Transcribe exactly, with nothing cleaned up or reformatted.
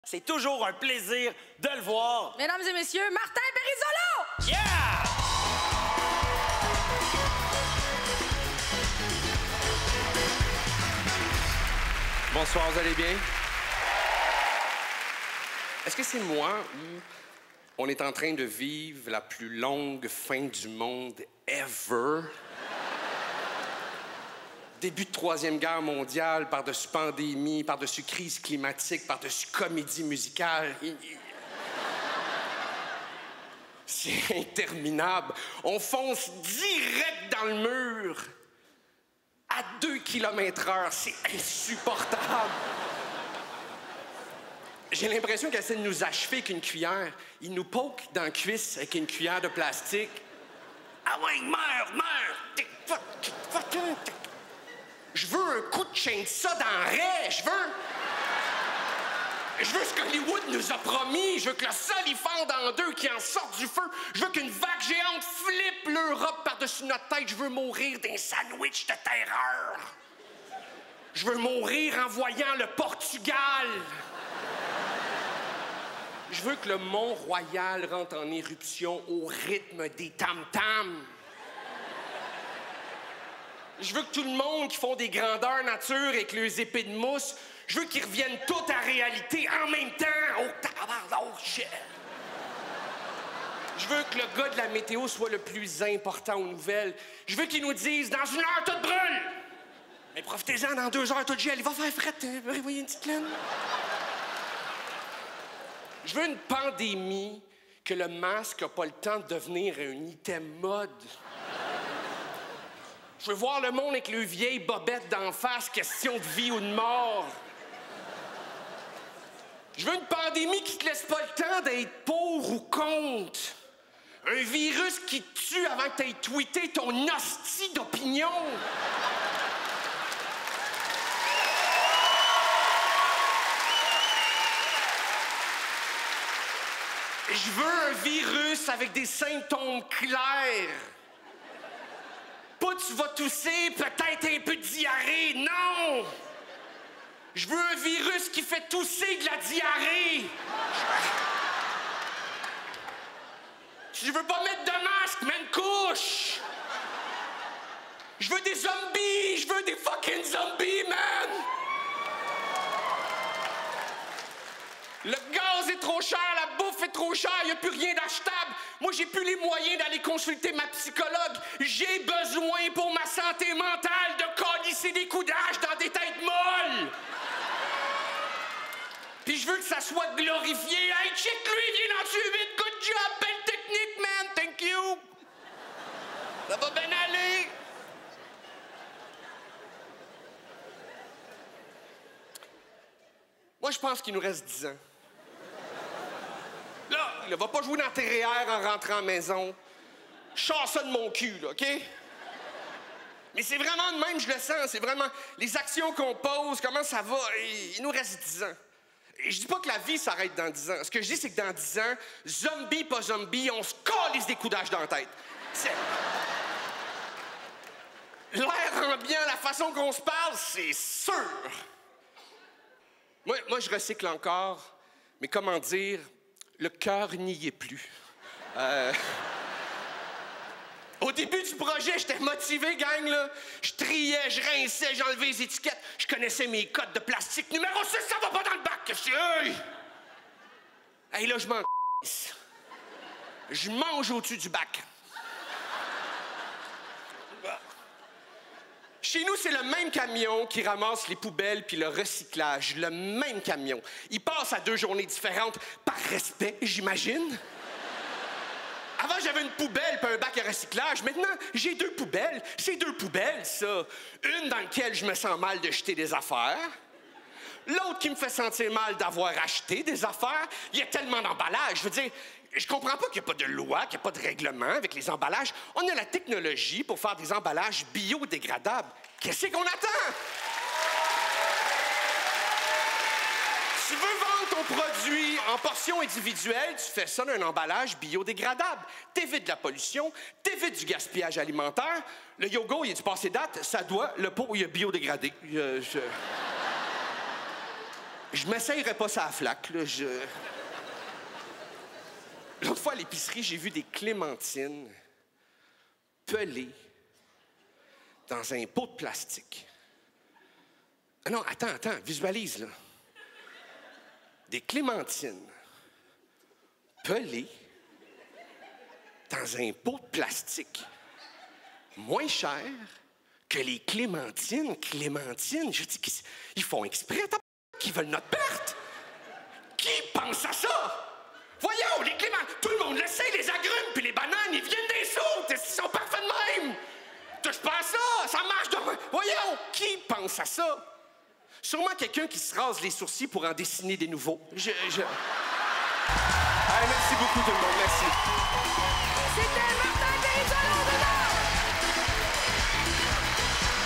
C'est toujours un plaisir de le voir. Mesdames et messieurs, Martin Périsolo! Yeah! Bonsoir, vous allez bien? Est-ce que c'est moi ou on est en train de vivre la plus longue fin du monde ever? Début de Troisième Guerre mondiale, par-dessus pandémie, par-dessus crise climatique, par-dessus comédie musicale. C'est interminable. On fonce direct dans le mur. À deux kilomètres heure, c'est insupportable. J'ai l'impression qu'elle essaie de nous achever avec une cuillère. Il nous poke dans la cuisse avec une cuillère de plastique. Ah ouais, meurs, meurs! Je veux un coup de chainsaw dans le raie, je veux... Je veux ce qu'Hollywood nous a promis. Je veux que le sol y fende en deux, qu'il en sorte du feu. Je veux qu'une vague géante flippe l'Europe par-dessus notre tête. Je veux mourir d'un sandwich de terreur. Je veux mourir en voyant le Portugal. Je veux que le Mont-Royal rentre en éruption au rythme des tam-tams. Je veux que tout le monde qui font des grandeurs nature avec leurs épées de mousse, je veux qu'ils reviennent tous à réalité en même temps. Oh, tabarnak, oh, shit. Je veux que le gars de la météo soit le plus important aux nouvelles. Je veux qu'il nous dise, dans une heure, tout brûle. Mais profitez-en, dans deux heures, tout gel. Il va faire fret. Hein? Vous voyez une petite laine? Je veux une pandémie que le masque n'a pas le temps de devenir un item mode. Je veux voir le monde avec le vieille bobette d'en face, question de vie ou de mort. Je veux une pandémie qui te laisse pas le temps d'être pour ou contre. Un virus qui te tue avant que t'aies tweeté ton hostie d'opinion. Je veux un virus avec des symptômes clairs. Pas tu vas tousser, peut-être un peu de diarrhée. Non! Je veux un virus qui fait tousser de la diarrhée. Je veux pas mettre de masque, mais une couche. Je veux des zombies. Je veux des fucking zombies, man. Le gaz est trop cher, la bouffe est trop chère, il n'y a plus rien d'achetable. Moi, j'ai plus les moyens d'aller consulter ma psychologue. J'ai besoin pour ma santé mentale de câlisser des coudages dans des têtes molles. Puis je veux que ça soit glorifié. Hey, check lui, il vient d'en tuer huit. Good job, belle technique, man. Thank you. Ça va bien aller. Moi, je pense qu'il nous reste dix ans. Là, il va pas jouer dans tes R E E R en rentrant à la maison. Je sors ça de mon cul, là, OK? Mais c'est vraiment de même, je le sens. C'est vraiment les actions qu'on pose, comment ça va. Il nous reste dix ans. Et je dis pas que la vie s'arrête dans dix ans. Ce que je dis, c'est que dans dix ans, zombie, pas zombie, on se calisse des coudages dans la tête. C'est... L'air ambiant, la façon qu'on se parle, c'est sûr. Moi, moi, je recycle encore, mais comment dire, le cœur n'y est plus. Euh... Au début du projet, j'étais motivé, gang, là. Je triais, je rinçais, j'enlevais les étiquettes, je connaissais mes codes de plastique. Numéro six, ça va pas dans le bac! Je suis, hey! Hey, là, je m'en c***. Je mange au-dessus du bac. Chez nous, c'est le même camion qui ramasse les poubelles puis le recyclage. Le même camion. Il passe à deux journées différentes par respect, j'imagine. Avant, j'avais une poubelle puis un bac à recyclage. Maintenant, j'ai deux poubelles. C'est deux poubelles, ça. Une dans laquelle je me sens mal de jeter des affaires. L'autre qui me fait sentir mal d'avoir acheté des affaires. Il y a tellement d'emballages. Je veux dire, je comprends pas qu'il n'y a pas de loi, qu'il n'y a pas de règlement avec les emballages. On a la technologie pour faire des emballages biodégradables. Qu'est-ce qu'on attend? Tu veux vendre ton produit en portions individuelles, tu fais ça dans un emballage biodégradable. T'évites de la pollution, t'évites du gaspillage alimentaire. Le yogourt, il est du passé date, ça doit, le pot, il est biodégradé. Je, je... Je m'essayerais pas ça à flaque, là. Je... L'autre fois, à l'épicerie, j'ai vu des clémentines pelées dans un pot de plastique. Ah non, attends, attends, visualise, là. Des clémentines pelées dans un pot de plastique. Moins cher que les clémentines. Clémentines, je dis qu'ils font exprès, qu'ils veulent notre perte. Qui pense à ça? Voyons, les clémentines, tout le monde le sait, les agrumes puis les bananes, ils viennent des soutes, ils sont parfaits de même. Touche pas à ça, ça marche de même. Voyons, qui pense à ça? Sûrement quelqu'un qui se rase les sourcils pour en dessiner des nouveaux. Je... je... Allez, merci beaucoup tout le monde, merci. C'était Martin Périsolo de